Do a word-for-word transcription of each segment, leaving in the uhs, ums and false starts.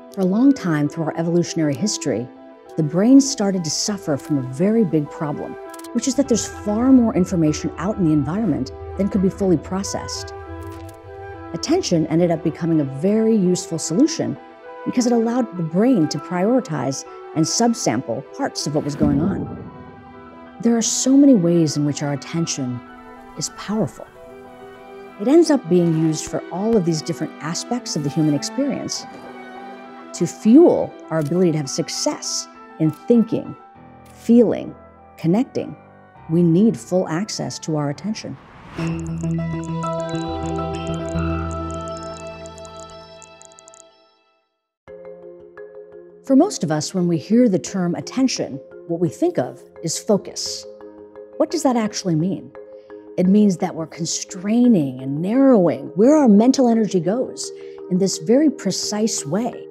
For a long time through our evolutionary history, the brain started to suffer from a very big problem, which is that there's far more information out in the environment than could be fully processed. Attention ended up becoming a very useful solution because it allowed the brain to prioritize and subsample parts of what was going on. There are so many ways in which our attention is powerful. It ends up being used for all of these different aspects of the human experience to fuel our ability to have success in thinking, feeling, connecting. We need full access to our attention. For most of us, when we hear the term attention, what we think of is focus. What does that actually mean? It means that we're constraining and narrowing where our mental energy goes in this very precise way.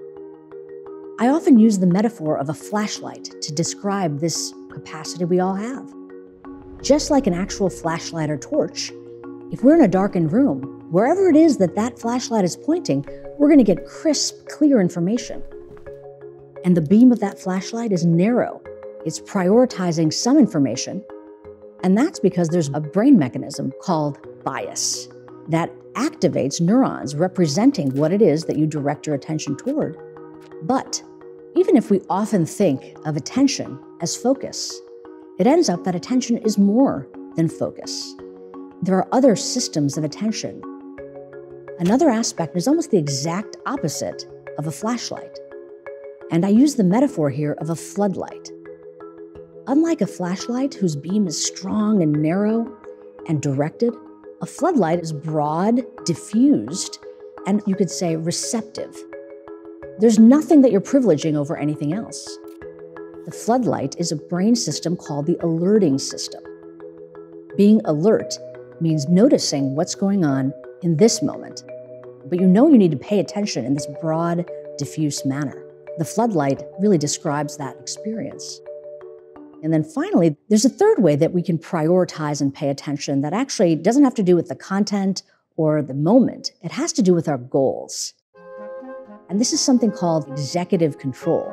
I often use the metaphor of a flashlight to describe this capacity we all have. Just like an actual flashlight or torch, if we're in a darkened room, wherever it is that that flashlight is pointing, we're going to get crisp, clear information. And the beam of that flashlight is narrow. It's prioritizing some information. And that's because there's a brain mechanism called bias that activates neurons representing what it is that you direct your attention toward. But even if we often think of attention as focus, it ends up that attention is more than focus. There are other systems of attention. Another aspect is almost the exact opposite of a flashlight. And I use the metaphor here of a floodlight. Unlike a flashlight whose beam is strong and narrow and directed, a floodlight is broad, diffused, and you could say receptive. There's nothing that you're privileging over anything else. The floodlight is a brain system called the alerting system. Being alert means noticing what's going on in this moment, but you know you need to pay attention in this broad, diffuse manner. The floodlight really describes that experience. And then finally, there's a third way that we can prioritize and pay attention that actually doesn't have to do with the content or the moment. It has to do with our goals. And this is something called executive control.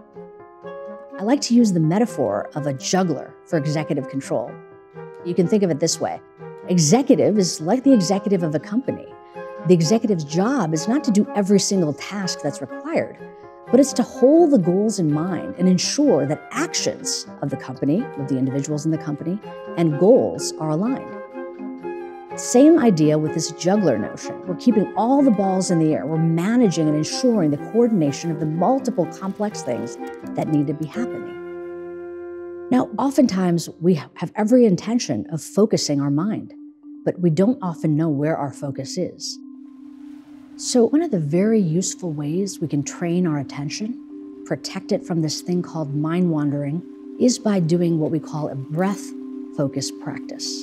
I like to use the metaphor of a juggler for executive control. You can think of it this way. Executive is like the executive of a company. The executive's job is not to do every single task that's required, but it's to hold the goals in mind and ensure that actions of the company, of the individuals in the company, and goals are aligned. Same idea with this juggler notion. We're keeping all the balls in the air. We're managing and ensuring the coordination of the multiple complex things that need to be happening. Now, oftentimes we have every intention of focusing our mind, but we don't often know where our focus is. So one of the very useful ways we can train our attention, protect it from this thing called mind wandering, is by doing what we call a breath-focused practice.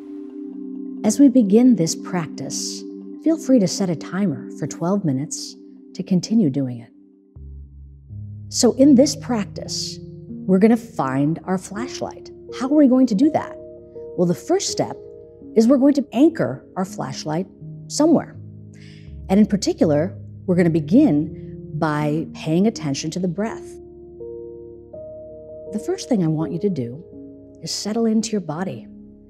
As we begin this practice, feel free to set a timer for twelve minutes to continue doing it. So in this practice, we're going to find our flashlight. How are we going to do that? Well, the first step is we're going to anchor our flashlight somewhere. And in particular, we're going to begin by paying attention to the breath. The first thing I want you to do is settle into your body.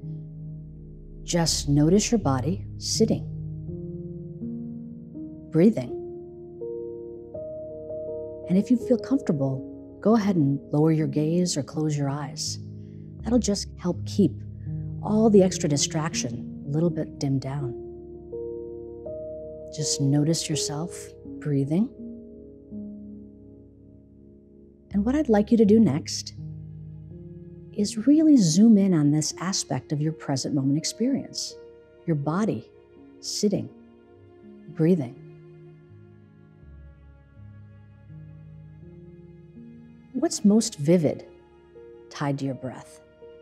Just notice your body sitting, breathing. And if you feel comfortable, go ahead and lower your gaze or close your eyes. That'll just help keep all the extra distraction a little bit dimmed down. Just notice yourself breathing. And what I'd like you to do next is really zoom in on this aspect of your present moment experience. Your body sitting, breathing. What's most vivid tied to your breath?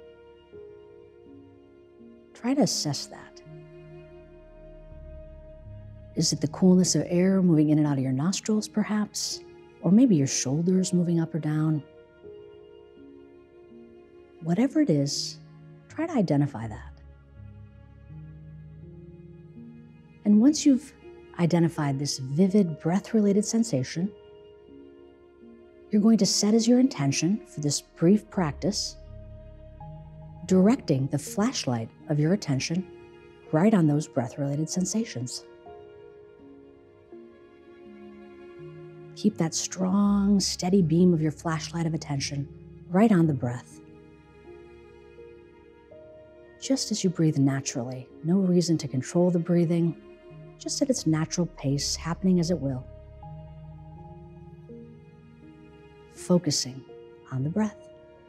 Try to assess that. Is it the coolness of air moving in and out of your nostrils, perhaps? Or maybe your shoulders moving up or down? Whatever it is, try to identify that. And once you've identified this vivid breath-related sensation, you're going to set as your intention for this brief practice, directing the flashlight of your attention right on those breath-related sensations. Keep that strong, steady beam of your flashlight of attention right on the breath. Just as you breathe naturally, no reason to control the breathing, just at its natural pace, happening as it will. Focusing on the breath.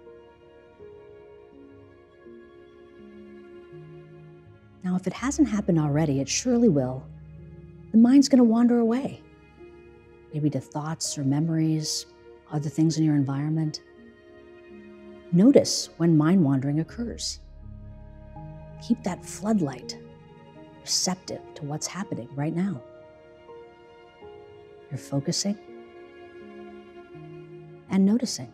Now, if it hasn't happened already, it surely will. The mind's going to wander away, maybe to thoughts or memories, other things in your environment. Notice when mind wandering occurs. Keep that floodlight receptive to what's happening right now. You're focusing and noticing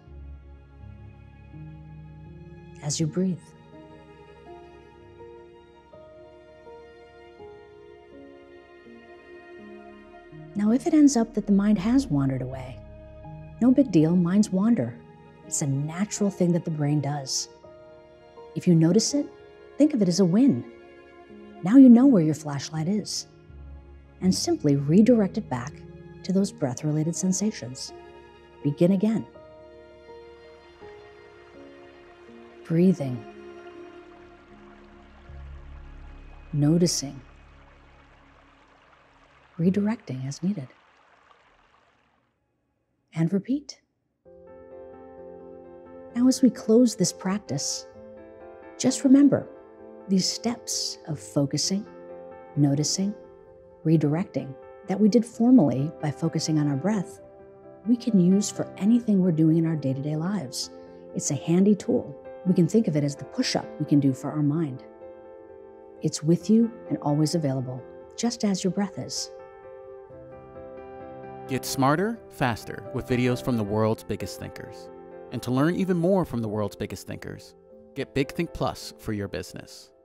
as you breathe. Now, if it ends up that the mind has wandered away, no big deal, minds wander. It's a natural thing that the brain does. If you notice it, think of it as a win. Now you know where your flashlight is, and simply redirect it back to those breath-related sensations. Begin again. Breathing. Noticing. Redirecting as needed. And repeat. Now, as we close this practice, just remember these steps of focusing, noticing, redirecting that we did formally by focusing on our breath, we can use for anything we're doing in our day-to-day lives. It's a handy tool. We can think of it as the push-up we can do for our mind. It's with you and always available, just as your breath is. Get smarter, faster with videos from the world's biggest thinkers. And to learn even more from the world's biggest thinkers, get Big Think Plus for your business.